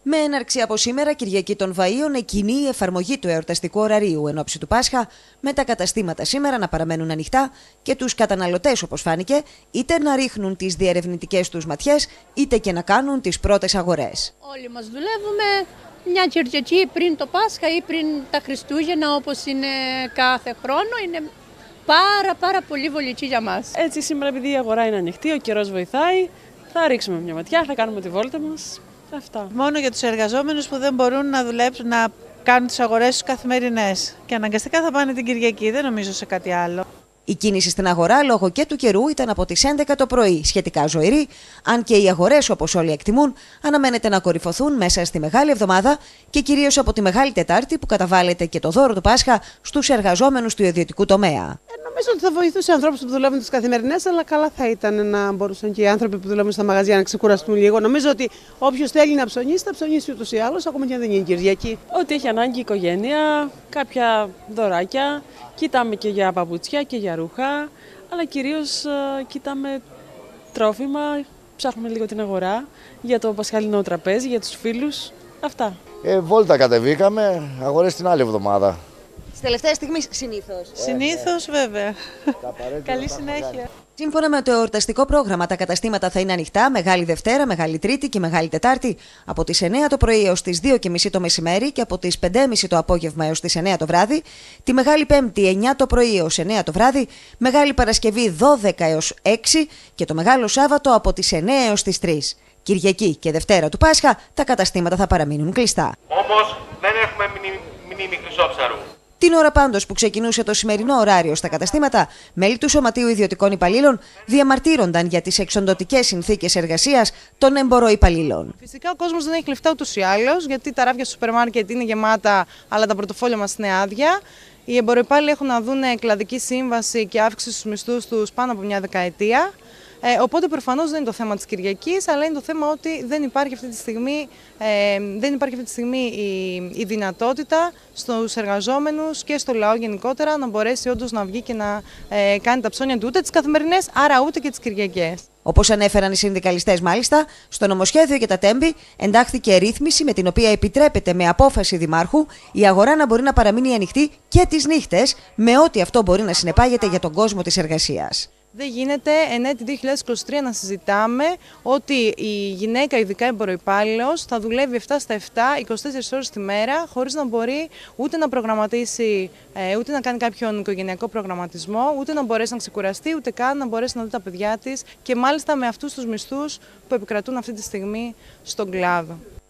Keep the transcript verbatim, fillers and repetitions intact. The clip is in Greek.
Με έναρξη από σήμερα, Κυριακή των Βαΐων, εκκινεί η εφαρμογή του εορταστικού ωραρίου εν ώψη του Πάσχα, με τα καταστήματα σήμερα να παραμένουν ανοιχτά και τους καταναλωτές, όπως φάνηκε, είτε να ρίχνουν τις διερευνητικές τους ματιές, είτε και να κάνουν τις πρώτες αγορές. Όλοι μας δουλεύουμε μια Κυριακή πριν το Πάσχα ή πριν τα Χριστούγεννα, όπως είναι κάθε χρόνο. Είναι πάρα πάρα πολύ βολική για μας. Έτσι σήμερα, επειδή η αγορά είναι ανοιχτή, ο καιρός βοηθάει, θα ρίξουμε μια ματιά, θα κάνουμε τη βόλτα μας. Αυτά. Μόνο για τους εργαζόμενους που δεν μπορούν να δουλέψουν, να κάνουν τις αγορές τους καθημερινές. Και αναγκαστικά θα πάνε την Κυριακή, δεν νομίζω σε κάτι άλλο. Η κίνηση στην αγορά λόγω και του καιρού ήταν από τις έντεκα το πρωί σχετικά ζωηρή, αν και οι αγορές, όπως όλοι εκτιμούν, αναμένεται να κορυφωθούν μέσα στη Μεγάλη Εβδομάδα και κυρίως από τη Μεγάλη Τετάρτη, που καταβάλλεται και το δώρο του Πάσχα στους εργαζόμενους του ιδιωτικού τομέα. Νομίζω ότι θα βοηθούσε ανθρώπους που δουλεύουν τις καθημερινές, αλλά καλά θα ήταν να μπορούσαν και οι άνθρωποι που δουλεύουν στα μαγαζιά να ξεκουραστούν λίγο. Νομίζω ότι όποιος θέλει να ψωνίσει, θα ψωνίσει ούτως ή άλλως, ακόμα και αν δεν είναι Κυριακή. Ό,τι έχει ανάγκη η οικογένεια, κάποια δωράκια, κοιτάμε και για παπούτσια και για ρούχα, αλλά κυρίως uh, κοιτάμε τρόφιμα, ψάχνουμε λίγο την αγορά για το πασχαλινό τραπέζι, για τους φίλους, αυτά. Ε, βόλτα κατεβήκαμε, αγορές την άλλη εβδομάδα. Τελευταία στιγμή συνήθως. Συνήθως, βέβαια. Καλή συνέχεια. Σύμφωνα με το εορταστικό πρόγραμμα, τα καταστήματα θα είναι ανοιχτά Μεγάλη Δευτέρα, Μεγάλη Τρίτη και Μεγάλη Τετάρτη από τις εννέα το πρωί έως τις δύο και μισή το μεσημέρι και από τις πέντε και μισή το απόγευμα έως τις εννέα το βράδυ, τη Μεγάλη Πέμπτη εννέα το πρωί έως εννέα το βράδυ, Μεγάλη Παρασκευή δώδεκα έως έξι και το Μεγάλο Σάββατο από τις εννέα έως τις τρεις. Κυριακή και Δευτέρα του Πάσχα τα καταστήματα θα παραμείνουν κλειστά. Όμως δεν έχουμε μνήμη Χρυσόψαρου. Την ώρα πάντως που ξεκινούσε το σημερινό ωράριο στα καταστήματα, μέλη του Σωματείου Ιδιωτικών Υπαλλήλων διαμαρτύρονταν για τις εξοντωτικές συνθήκες εργασίας των εμποροϊπαλλήλων. Φυσικά ο κόσμος δεν έχει λεφτά ούτως ή άλλως, γιατί τα ράφια στο σούπερ μάρκετ είναι γεμάτα, αλλά τα πορτοφόλια μας είναι άδεια. Οι εμποροϊπάλληλοι έχουν να δουν κλαδική σύμβαση και αύξηση στους μισθούς τους πάνω από μια δεκαετία. Ε, οπότε προφανώς δεν είναι το θέμα της Κυριακής, αλλά είναι το θέμα ότι δεν υπάρχει αυτή τη στιγμή, ε, δεν υπάρχει αυτή τη στιγμή η, η δυνατότητα στους εργαζόμενους και στο λαό γενικότερα να μπορέσει όντως να βγει και να ε, κάνει τα ψώνια του ούτε τις καθημερινές, άρα ούτε και τις Κυριακές. Όπως ανέφεραν οι συνδικαλιστές, μάλιστα, στο νομοσχέδιο για τα τέμπη εντάχθηκε ρύθμιση με την οποία επιτρέπεται με απόφαση δημάρχου η αγορά να μπορεί να παραμείνει ανοιχτή και τις νύχτες, με ό,τι αυτό μπορεί να συνεπάγεται για τον κόσμο της εργασίας. Δεν γίνεται εν έτη δύο χιλιάδες είκοσι τρία να συζητάμε ότι η γυναίκα, ειδικά εμποροϊπάλληλος, θα δουλεύει επτά στα επτά, είκοσι τέσσερις ώρες τη μέρα, χωρίς να μπορεί ούτε να προγραμματίσει, ούτε να κάνει κάποιον οικογενειακό προγραμματισμό, ούτε να μπορέσει να ξεκουραστεί, ούτε καν να μπορέσει να δει τα παιδιά της και μάλιστα με αυτούς τους μισθούς που επικρατούν αυτή τη στιγμή στον κλάδο.